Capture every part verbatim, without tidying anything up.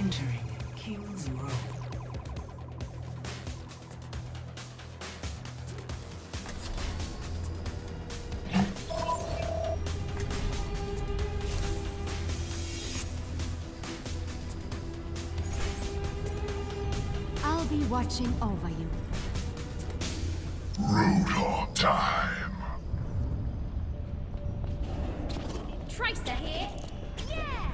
Entering King's Row. I'll be watching over you. Roadhog time. Tracer here. Yeah.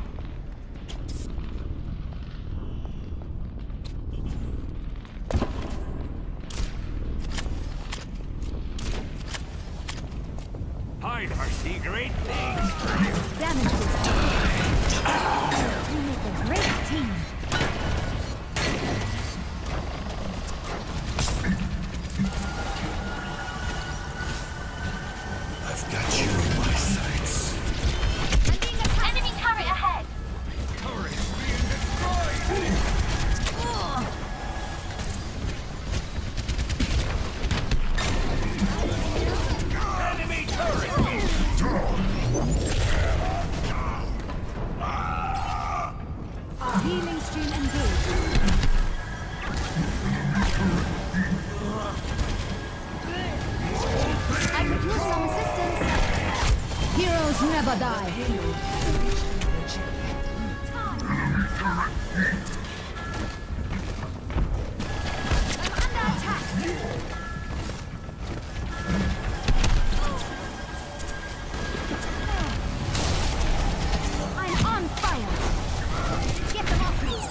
I foresee great things. Damage was done. You make a great team. I've got you in my sights. Enemy turret ahead. Turret being destroyed. Enemy turret. Healing stream engaged. I could use some assistance. Heroes never die. I'm under attack. I'm on fire. Get them off me.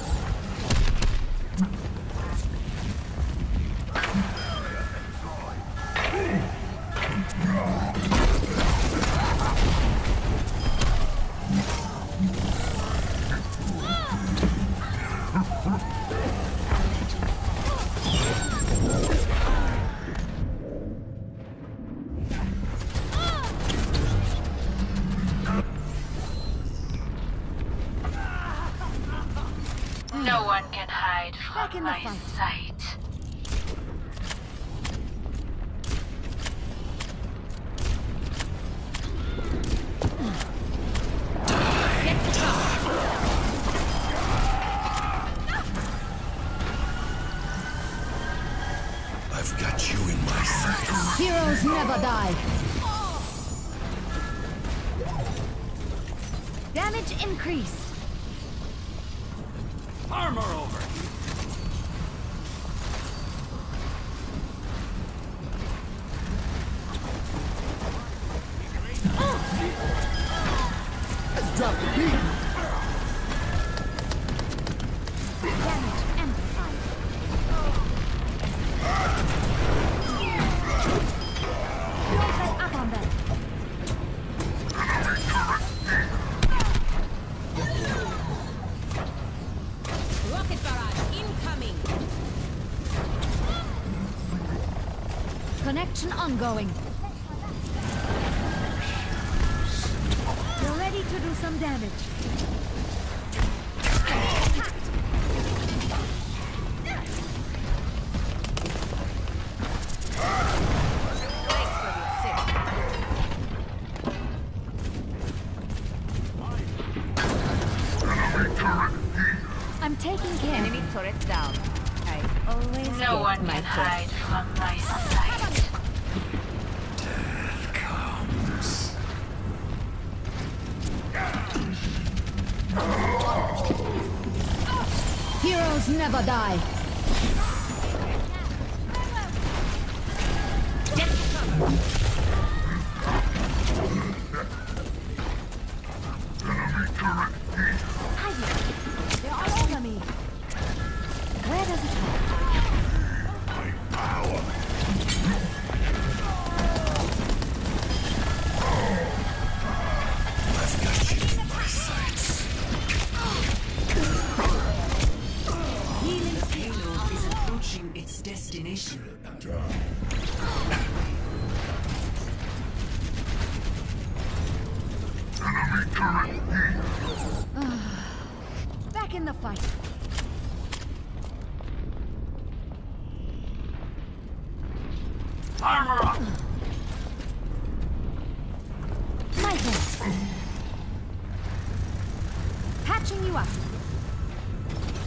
No one can hide Back from in the my fight. sight. Get the top. I've got you in my sights. Heroes never die. Damage increased. Armor over. Let's drop the beat. Damage amplified. Don't let up on them. Rocket barrage incoming. Connection ongoing. You're ready to do some damage. I'm taking care. Enemy turret down. I always No get one my can turret. hide from my sight. Death comes. Heroes never die. Get cover. Hide. They're all over me. Where does it hurt? My power. I've got you in my sights. Healing Payload is approaching its destination. back in the fight. Armor up. Michael. Patching you up.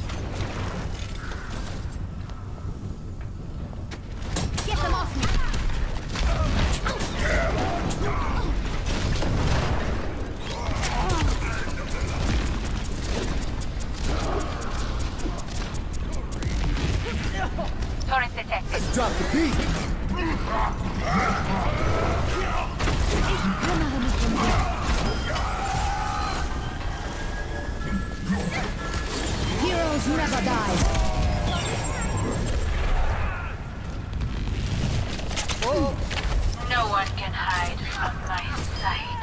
one can hide from my sight.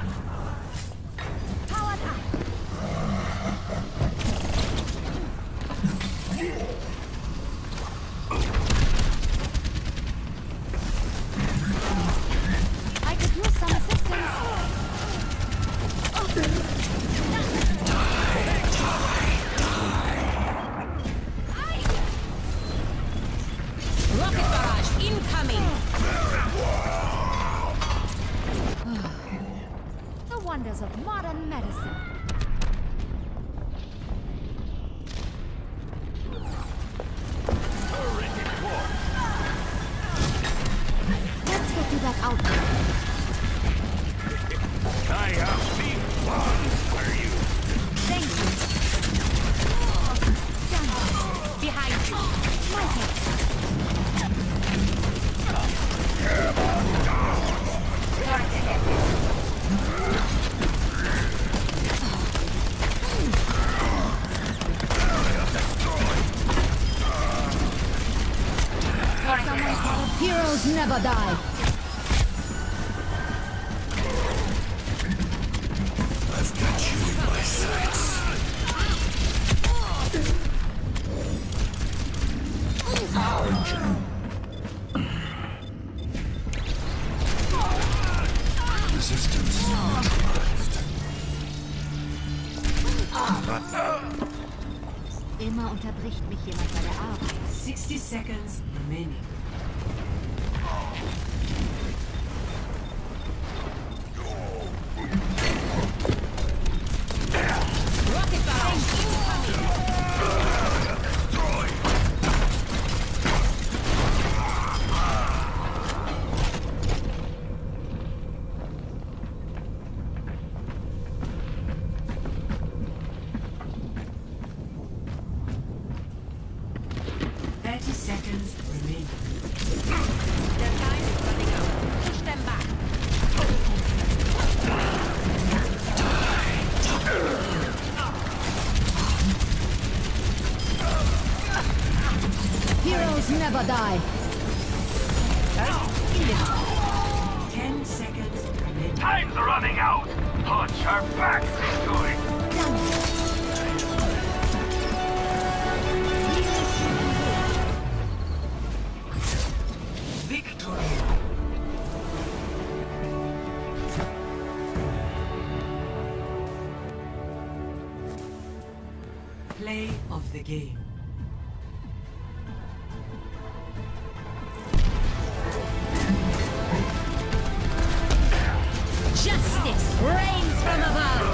Powered up. I could use some assistance. Rocket barrage incoming. The wonders of modern medicine. Turret deployed. Let's get you back out there. I have big plans for you. Thank you. Done. Behind you. My turn. Heroes never die. I've got you in my sights. Resistance neutralized. Immer unterbricht mich jemand bei der Arbeit. sixty seconds remaining. Rocket barrage incoming. thirty seconds remaining. Their time is running out. Push them back. Heroes never die. ten seconds remaining. Time's running out. Punch our back is going. Victory. Play of the game. Justice reigns from above.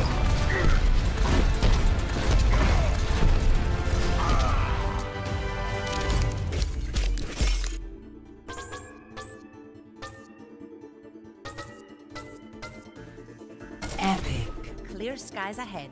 Epic. Clear skies ahead.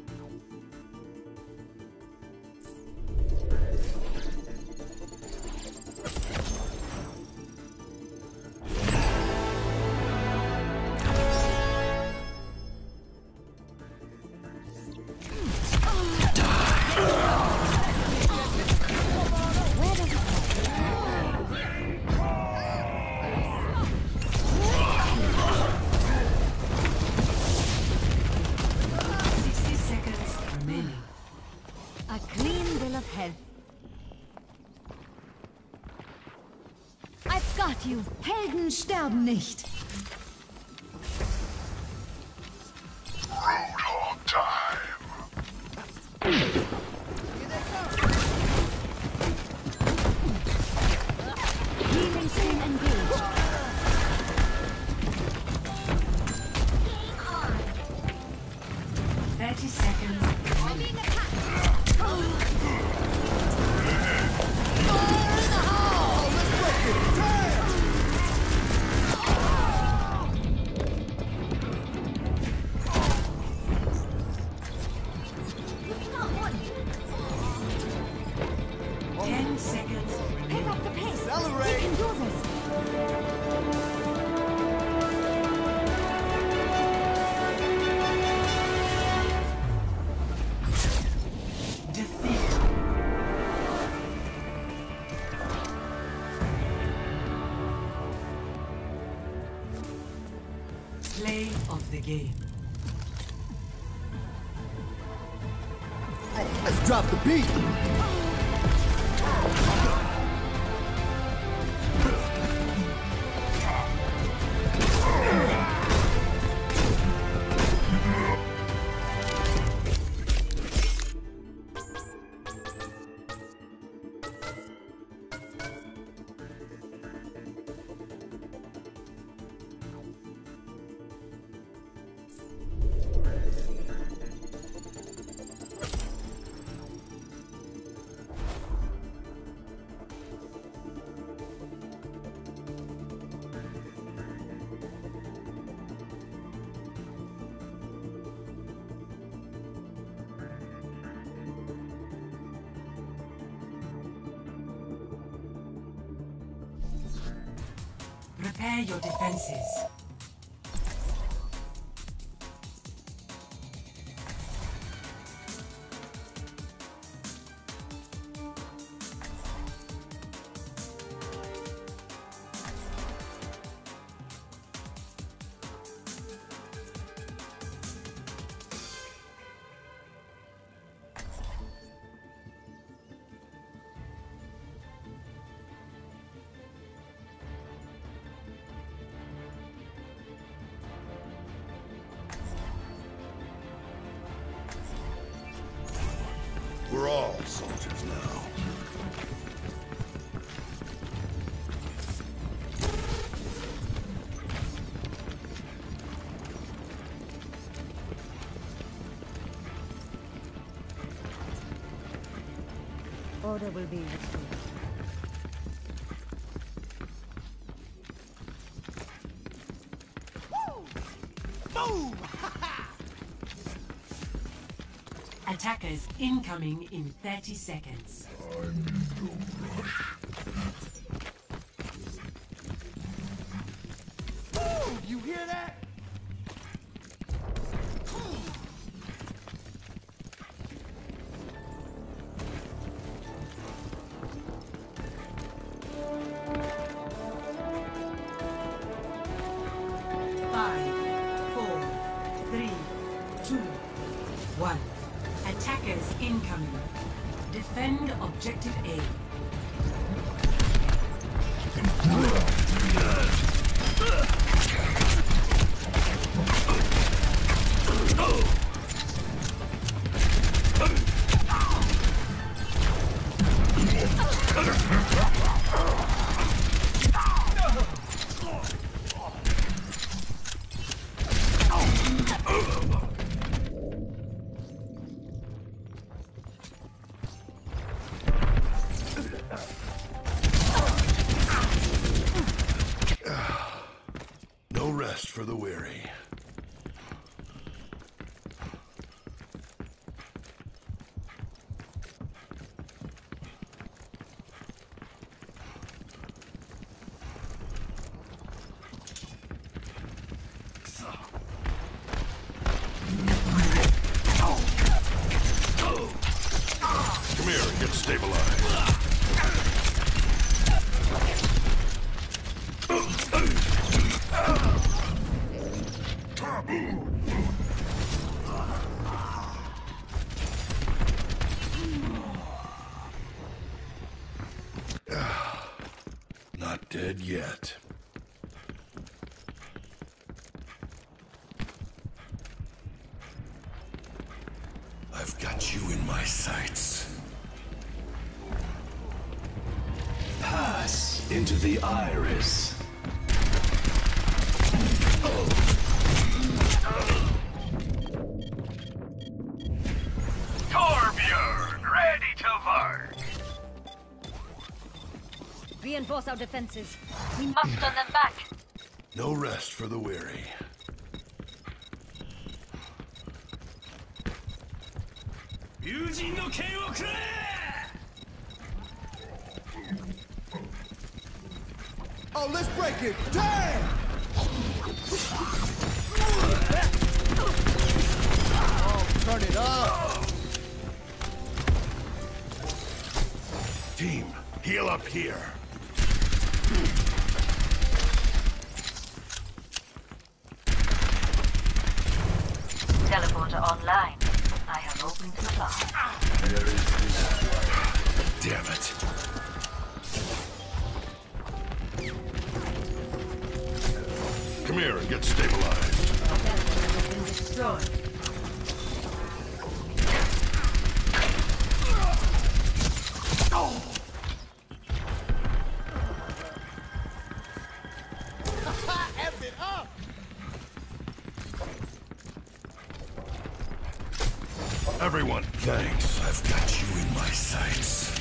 Where does it sixty seconds remaining. A clean bill of health. I've got you. Helden sterben nicht. Roadhog time. Healing stream engaged. thirty seconds remaining. Play of the game. Let's drop the beat. Prepare your defenses. We're all soldiers now. Order will be restored. Attackers incoming in thirty seconds. You hear that? Five, four, three, two, one. Attackers incoming. Defend objective A. No rest for the weary. Come here, get stabilized. Not dead yet. I've got you in my sights. Pass into the iris. Torbjorn, ready to work. Reinforce our defenses. We must turn them back. No rest for the weary. Oh, let's break it. Damn! Oh, turn it up. Team, heal up here. online. I have opened supply. Damn it. Come here and get stabilized. Has been destroyed. F it up! Everyone, thanks. I've got you in my sights.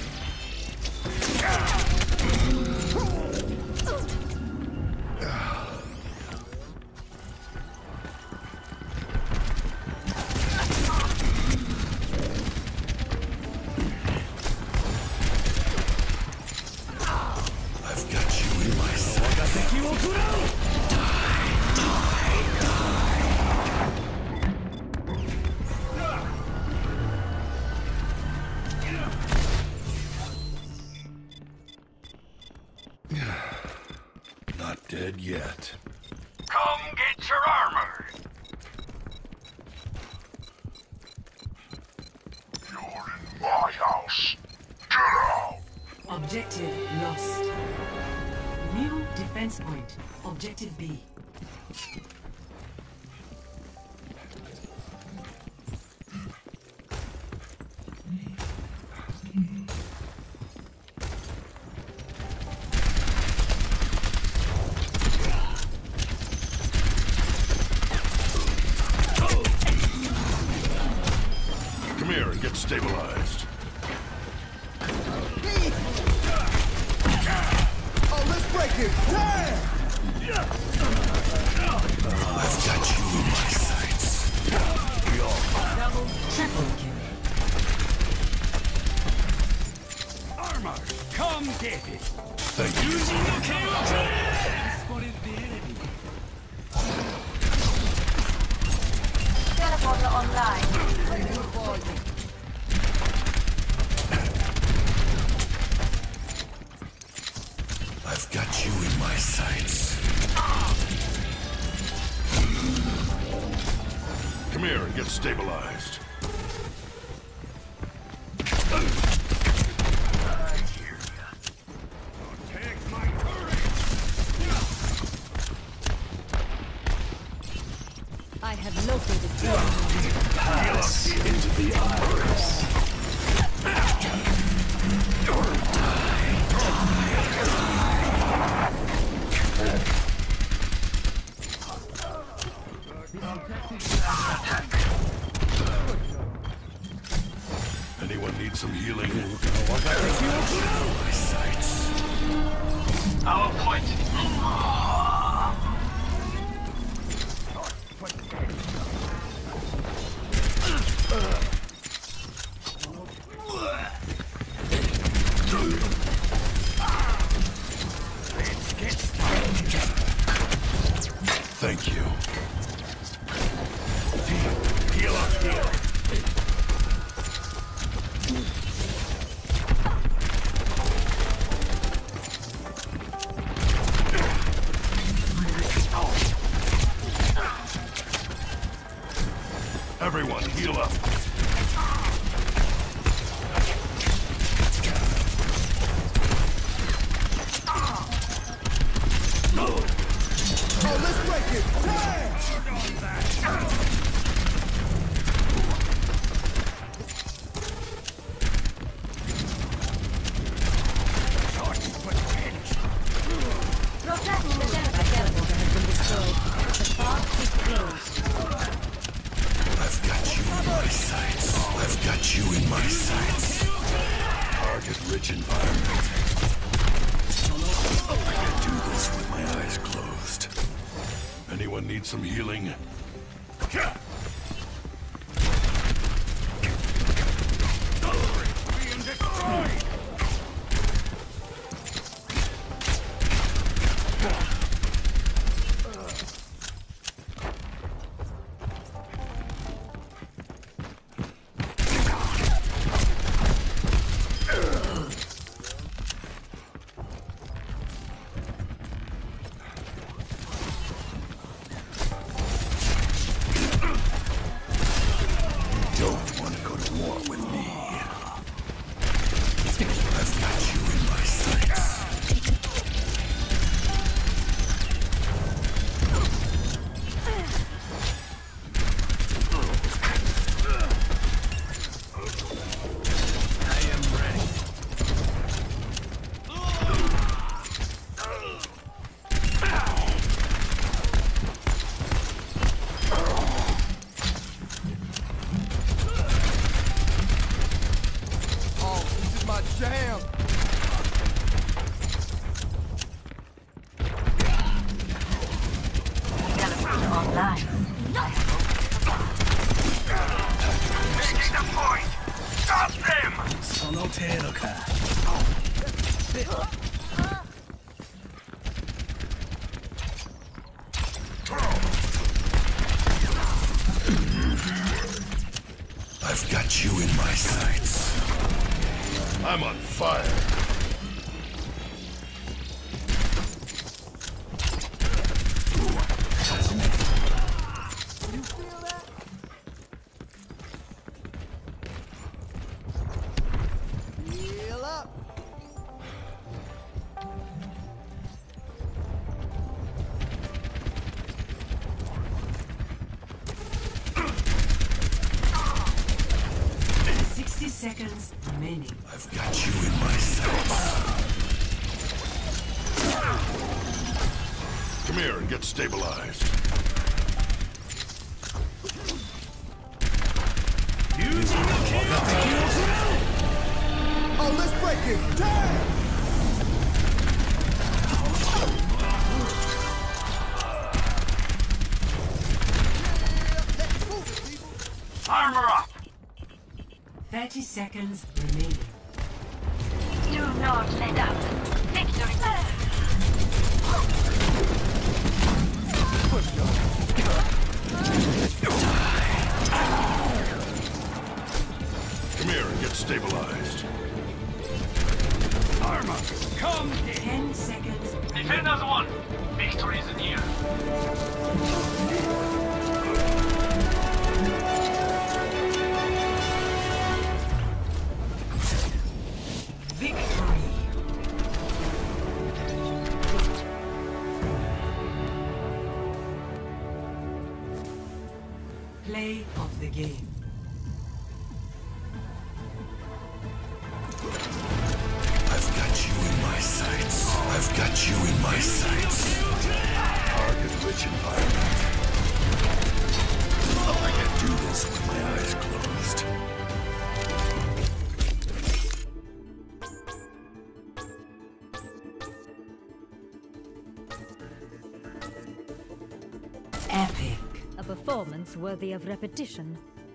I've got you in my sights. Not dead yet. Come get your armor. You're in my house. Get out. Objective lost. New defense point. Objective B. Come here and get stabilized. Oh, let's break it! Damn! I've got you in my sights. Double, triple kill. Armor, come get it. Thank you. Teleporter online. I've got you in my sights. Come here and get stabilized. Take my turret. I have located the Pass into the iris. Anyone need some healing? My sights. Our point. Let's get started. Thank you. Heal up here. Everyone, heal up. Oh, let's break it! Damn! Protecting the teleporter has been destroyed. The path is closed. I've got you in my sights. I've got you in my sights. Target-rich environment. I can do this with my eyes closed. Anyone need some healing? Being destroyed. folder online. I have opened the bar. Taking the point! Stop them! その程度か。 I've got you in my sights. I'm on fire. You feel that? Heal up. sixty seconds remaining. I've got you in my sights. Come here and get stabilized. Oh, let's break it. Damn! Let's move it, people. Armor up! thirty seconds remaining. Do not let up. Victory! Come here and get stabilized. Armor! Come! ten seconds remaining. Defenders won! Victory is near! Victory! Play of the game. I've got you in my sights. I've got you in my sights. Target-rich environment. Oh, I can do this with my eyes closed. Epic. A performance worthy of repetition.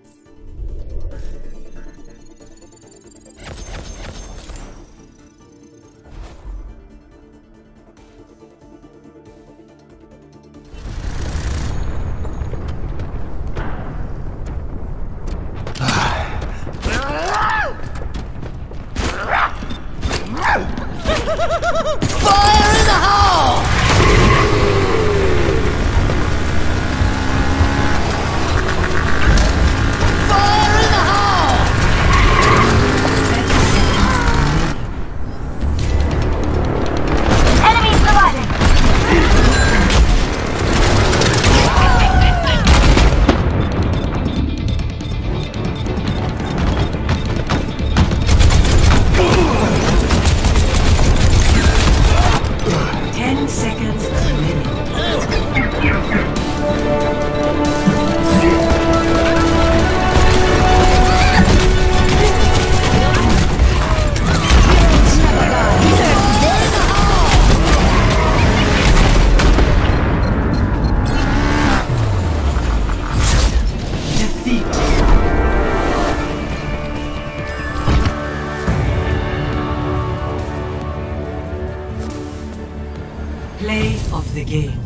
Play of the game.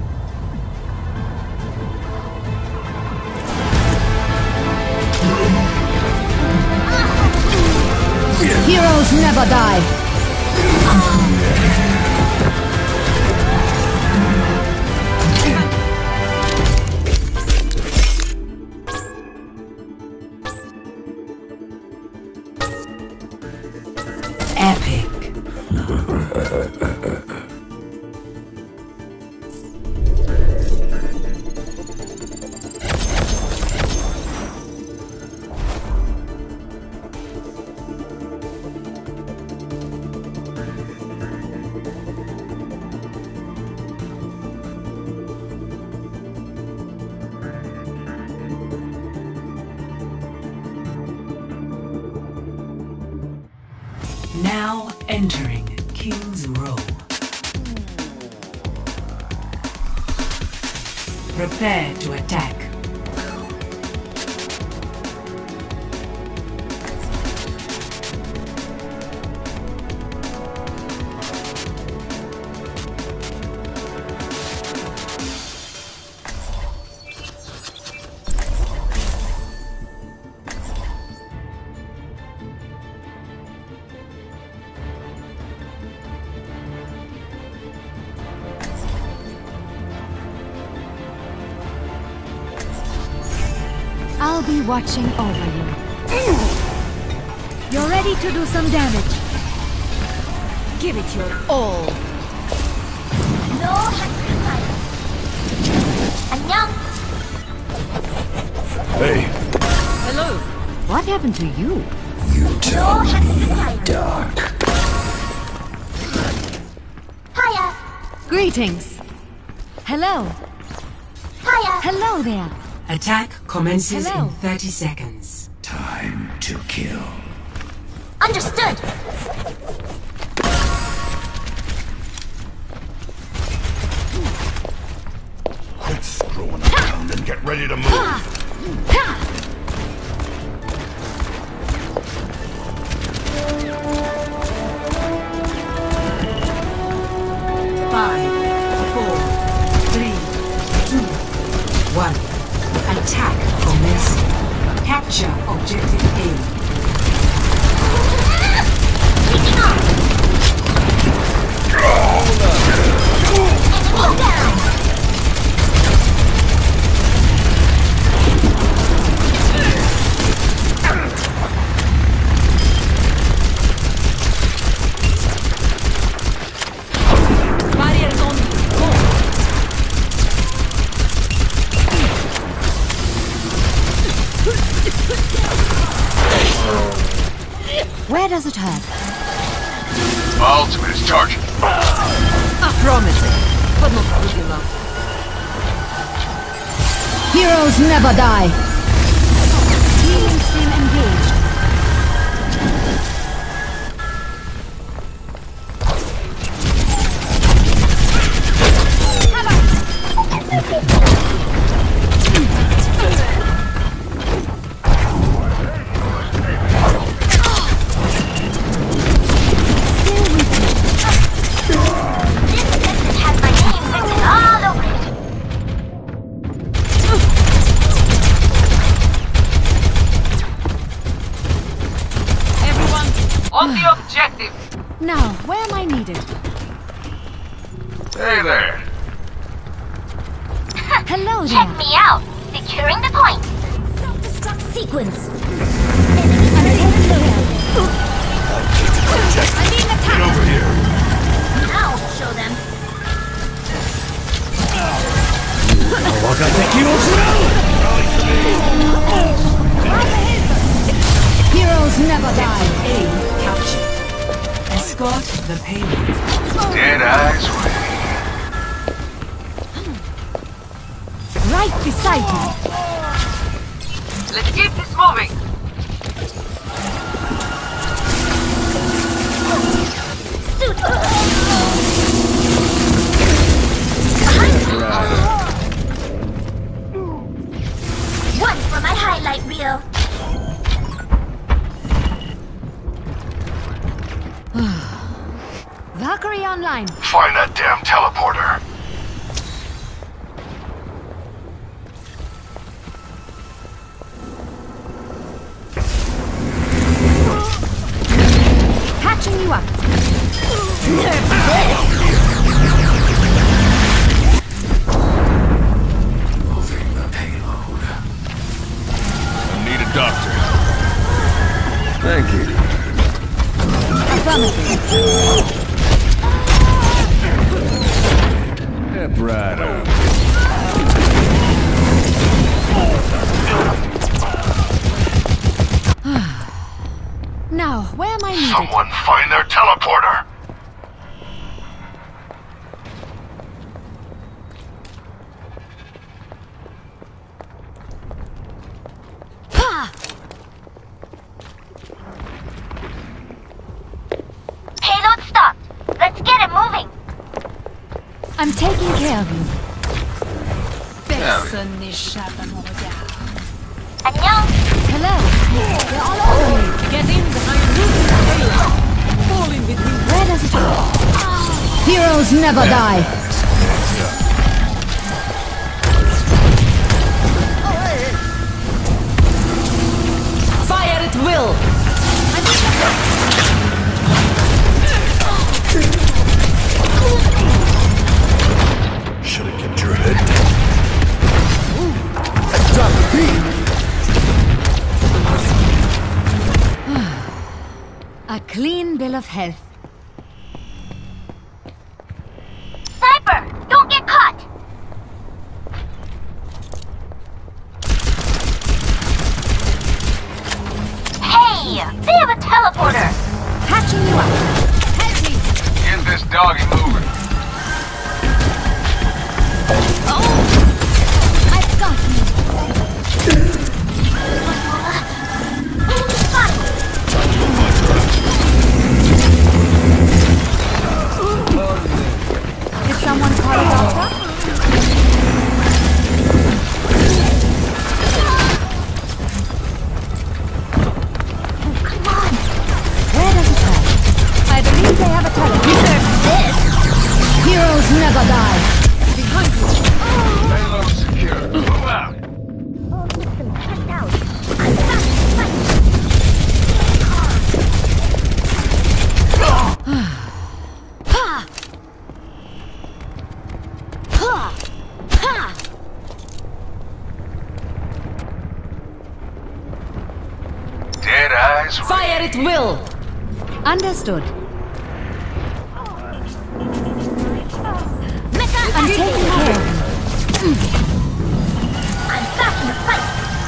Heroes never die. Epic. Now entering King's Row. Prepare to attack. I'll be watching over you. You're ready to do some damage. Give it your all. No sacrifice. 안녕. Hey, Hello. What happened to you? you No tell me, sacrifice. Doc. Hiya. Greetings. Hello. Hiya. Hello there. Attack commences Hello. in thirty seconds. Time to kill. Understood. Quit screwing around and get ready to move. Five, four, three, two, one. Attack commencing. Capture objective A. Taking off. Enemy down. Barriers on me. Go. Where does it hurt? My ultimate is charging. I promise it, but not good enough. Heroes never die. Healing stream engaged. This message has my name written all over it. Everyone, on the objective. Now, where am I needed? Hey there. Hello Check there. me out. Securing the point. Self-destruct sequence. I need an attack. Get over here. I'll show them. Heroes never die. A captured. Escort the payload. Dead eyes way. Right beside me. Let's keep this moving. Suit. Behind me. One for my highlight reel. Valkyrie online. Find that damn teleporter. Patching you up. Moving the payload. I need a doctor. Thank you. Affirmative. Step right up. Now, where am I needed? Someone find their teleporter. Ha! Payload stopped. Let's get it moving. I'm taking care of you. 안녕. Hello. They're all over me. Get in behind me. Fall in between. Where does it go? Heroes never die. Fire at will. Should have kept your head down. Drop the beat. A clean bill of health. Sniper, don't get caught. Hey, they have a teleporter. Patching you up. Help me. Get this doggy moving. Oh, I've got you. Did someone call a doctor? Come on. Where does it go? I believe they have a teleporter. This. Heroes never die. Behind you. Payload secure. Move out. All systems checked out. I'm back to fight. Ha! Ha! Ha! Dead eyes. Fire at will. Understood. Mecha I'm taking care of them. I'm back in the fight.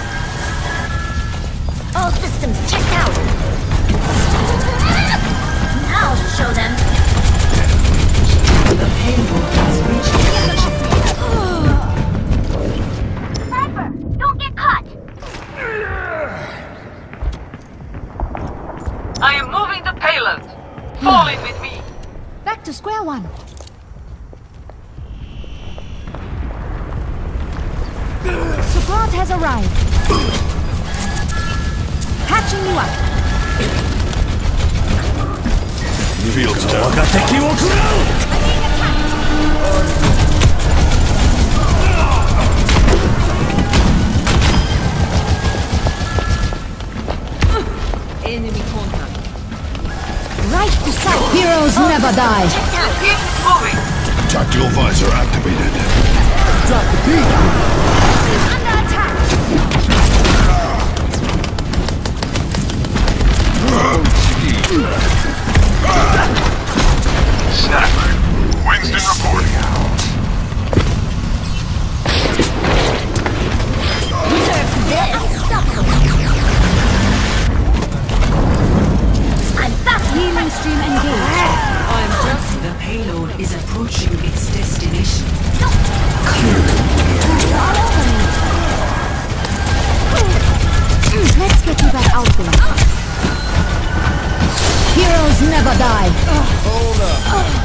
All systems checked out. I'll show them. The payload has reached Sniper, don't get caught. I am moving the payload. Fall in with me. Back to square one. Support has arrived. Patching you up. Field's down. Enemy contact. Right to sight. Heroes never die. Keep moving. Tactical visor activated. Drop the beat. Under attack. Sniper. Winston reporting. I'm back. Healing stream engaged. I'm just The payload is approaching its destination. Let's get you back out there. Heroes never die. Hold up.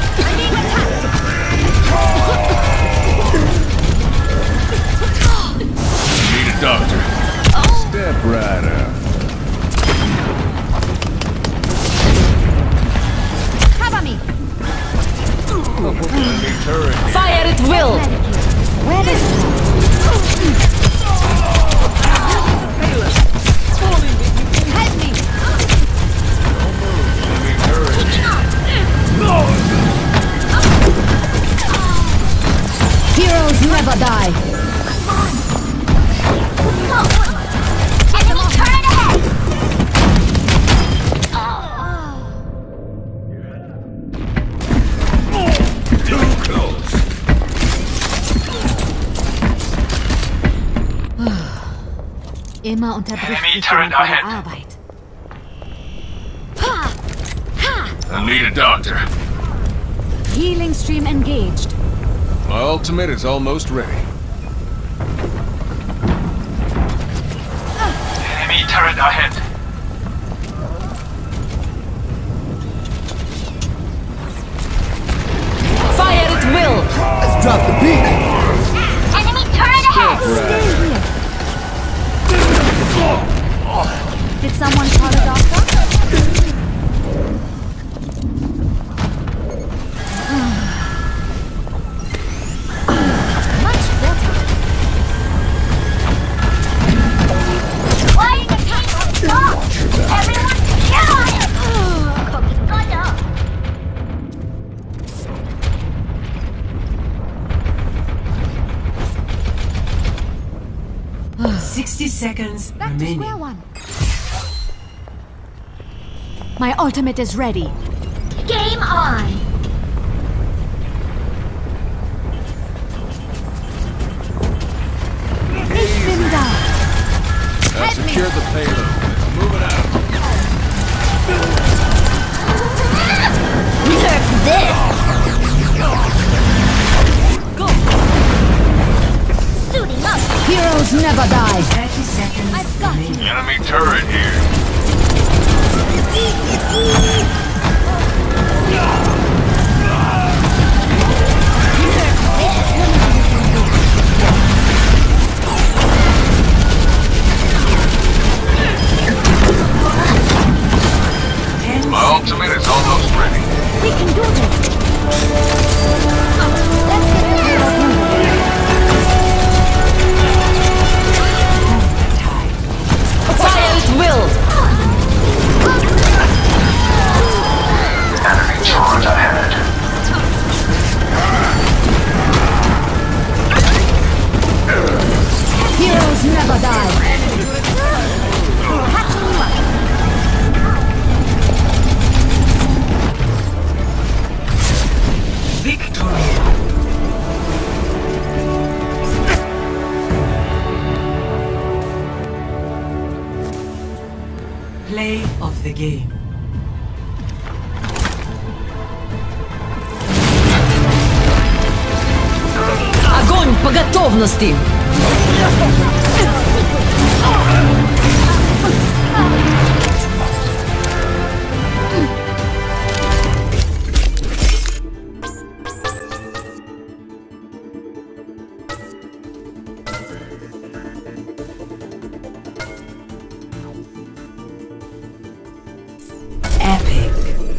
Need a doctor. Step right up. Cover me. fire at will. Where does it go? Help me. Heroes never die. Enemy turret ahead. Too close. Immer unterbricht Enemy mich turret jemand bei der ahead. Arbeit. Ha! Ha! I need a doctor. Healing stream engaged. My ultimate is almost ready. Enemy turret ahead. Fire at will. Let's drop the beat. Enemy turret ahead. Sixty seconds Back to remaining. square one. My ultimate is ready. Game on! Ich bin da. I've secured the payload. Move it out. Nerf this! Go. Suiting up! Heroes never die. Thirty seconds I've got remaining. you. Enemy turret here. Ten My ultimate is almost ready. We can do this. Let's get the hero moving. Fire at will. Enemy turret ahead. Heroes never die. Catching you up. victory. Play of the game. Огонь по готовности! Epic.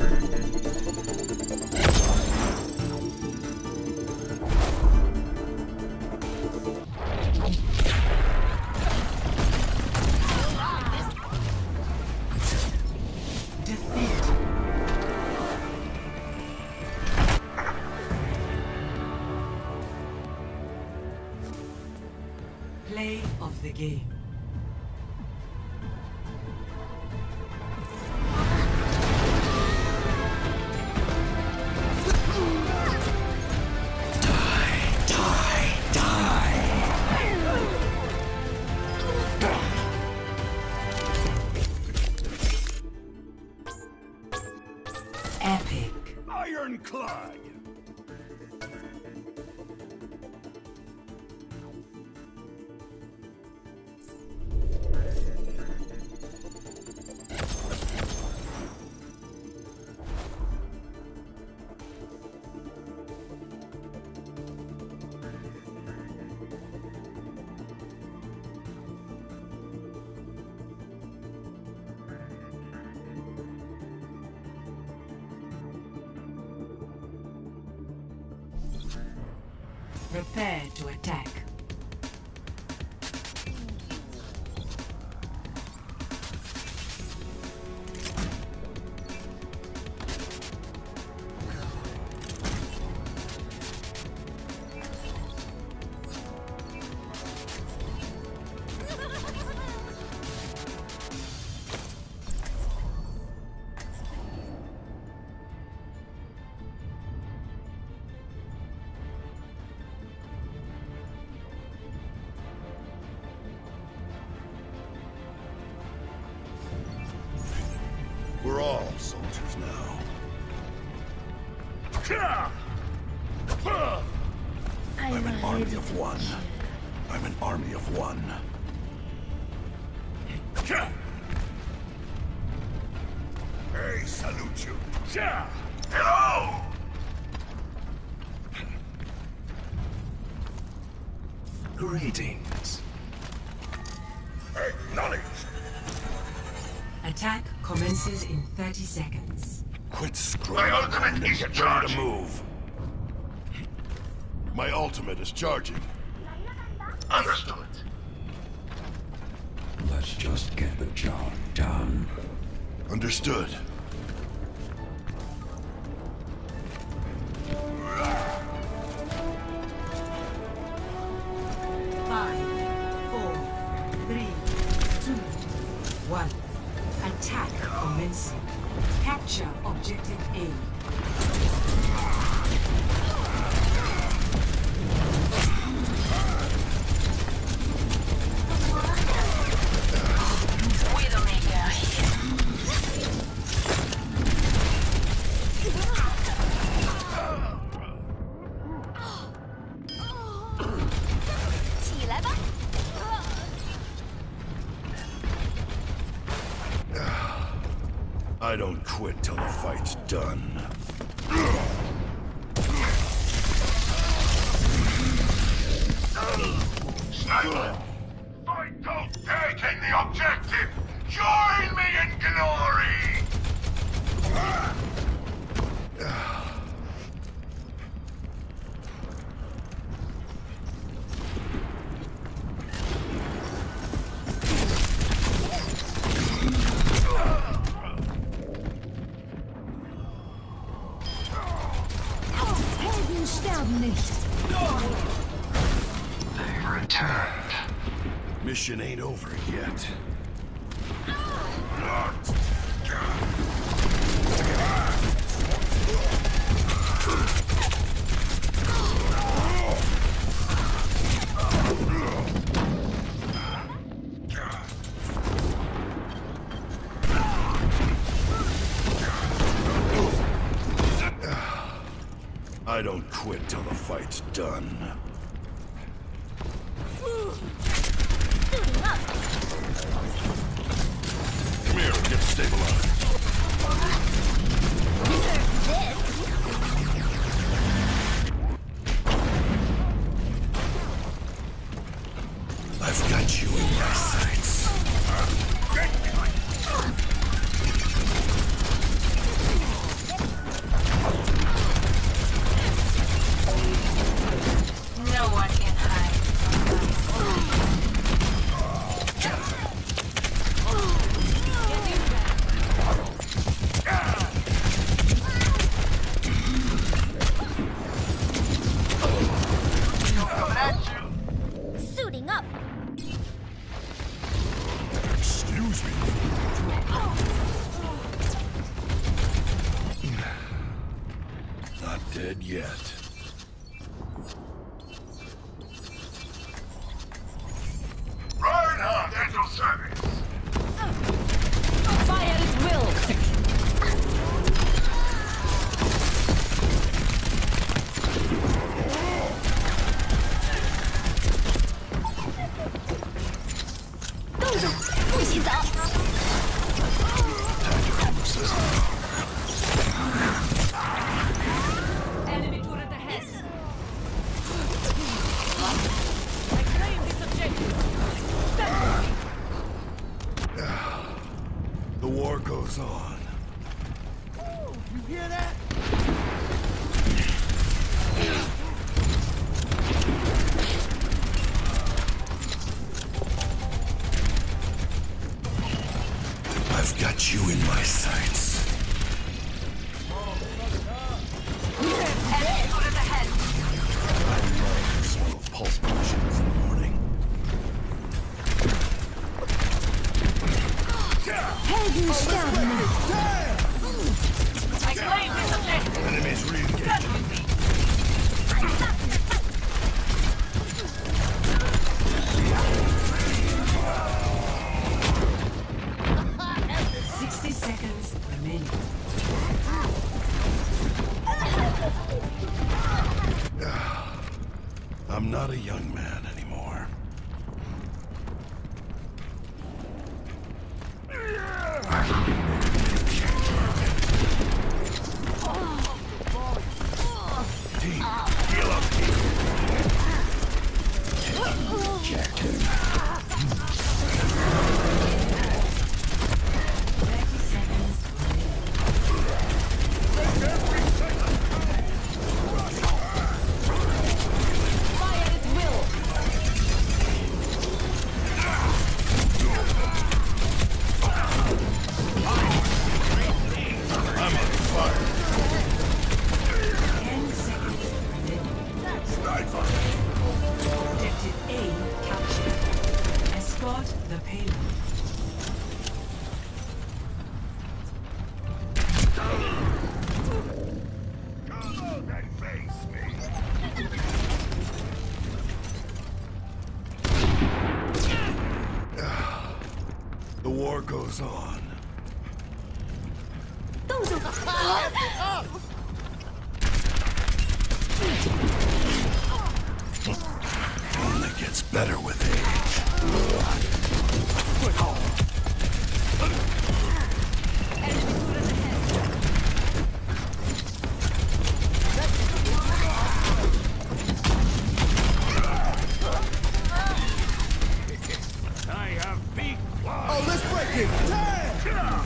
Defeat. Play of the game. Epic. Ironclad! Prepare to attack. We're all soldiers now. I'm an army of one. I'm an army of one. Hey, salute you. Hello! Greetings. Acknowledged. Attack commences in thirty seconds. Quit screwing My around ultimate and is get ready charging. to move. My ultimate is charging. Understood. Let's just get the job done. Understood. Five, four, three, commencing. Capture objective A. I don't quit till the fight's done. Sniper! Fight out! Taking the objective! Join me in glory! Helden sterben nicht. They returned. Mission ain't over yet. I don't quit till the fight's done. Come here, get stabilized. I've got you in my sights. No one can hide. Suiting up. Excuse me. Not dead yet. Reinhardt, at your service! Fire at will! Enemy turret ahead. I claim this objective. The war goes on. You hear that? I've got you in my sights. Enemy turret ahead. Smell of pulse potions in the morning. Helden sterben nicht. I claim this objective. Enemies re-engaging. sixty seconds remaining. The war goes on. Those are... Only gets better with age. I have big plans. Oh, let's break it! Damn!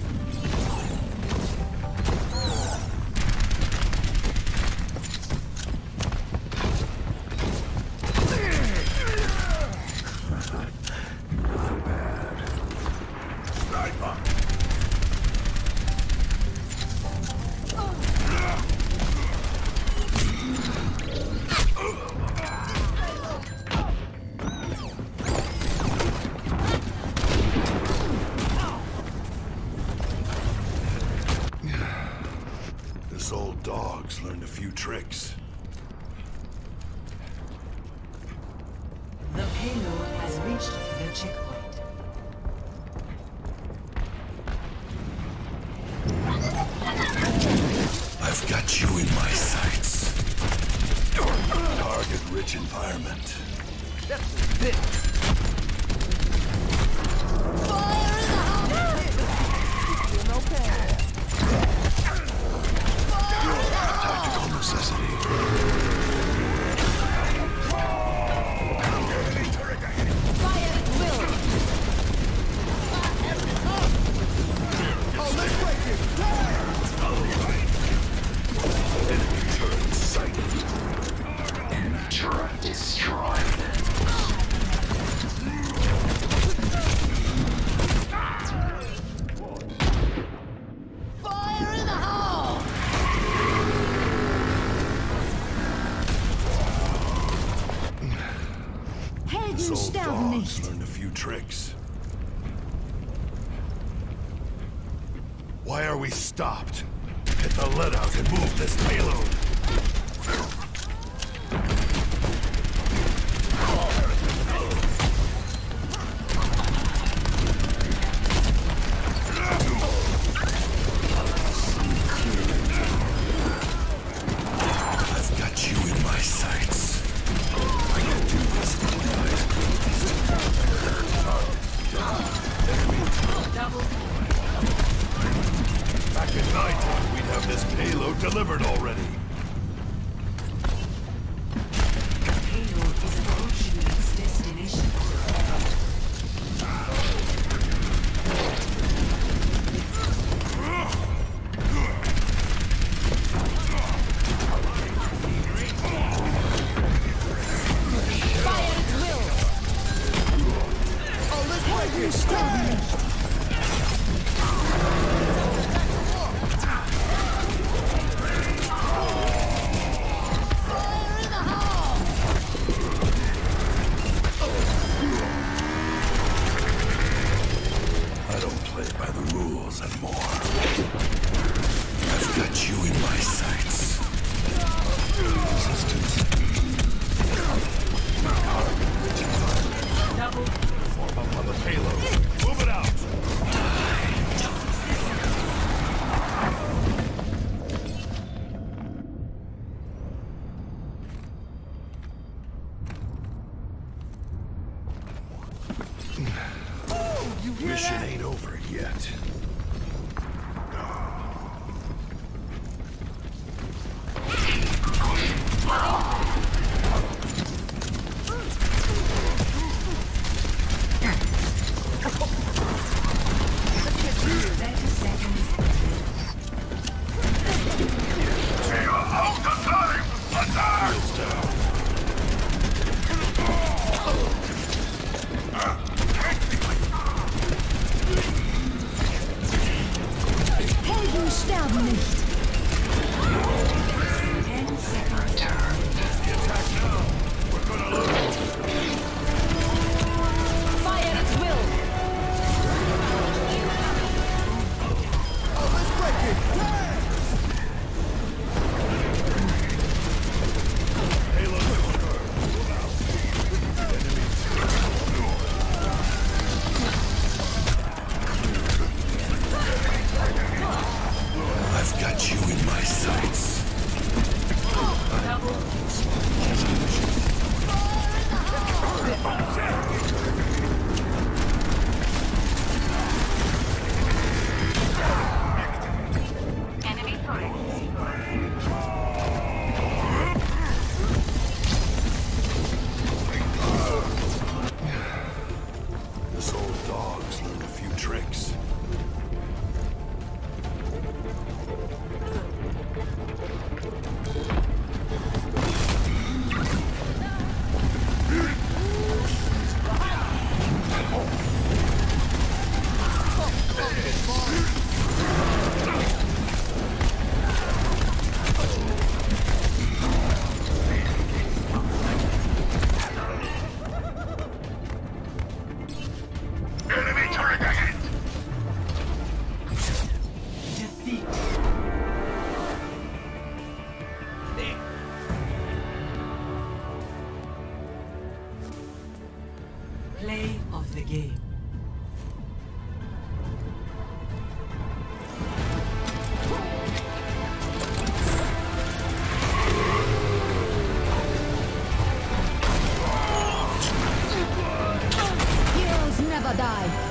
This old dog's learned a few tricks. The payload has reached the checkpoint. I've got you in my sights. Target-rich environment. Tactical necessity. Fire at will! Oh, let's break it! Damn! Enemy turret sighted. Enemy turret destroyed. Fire in the hole! This Helden old sterben dog's nicht. learned a few tricks. Why are we stopped? Get the lead out and move this payload. I've got you in my sights. I can do this with my eyes closed. Back in my time, we'd have this payload delivered already. The payload is approaching its destination. Fire at will! Oh, let's break Helden it! sterben nicht. I don't play by the rules anymore. I've got you in my sights. Resistance. Target-rich environment. Double. Form up on the payload. Move it out! You hear Mission that? ain't over yet. thirty seconds. Out of time! Attack! Shields down. Play of the game. Heroes never die.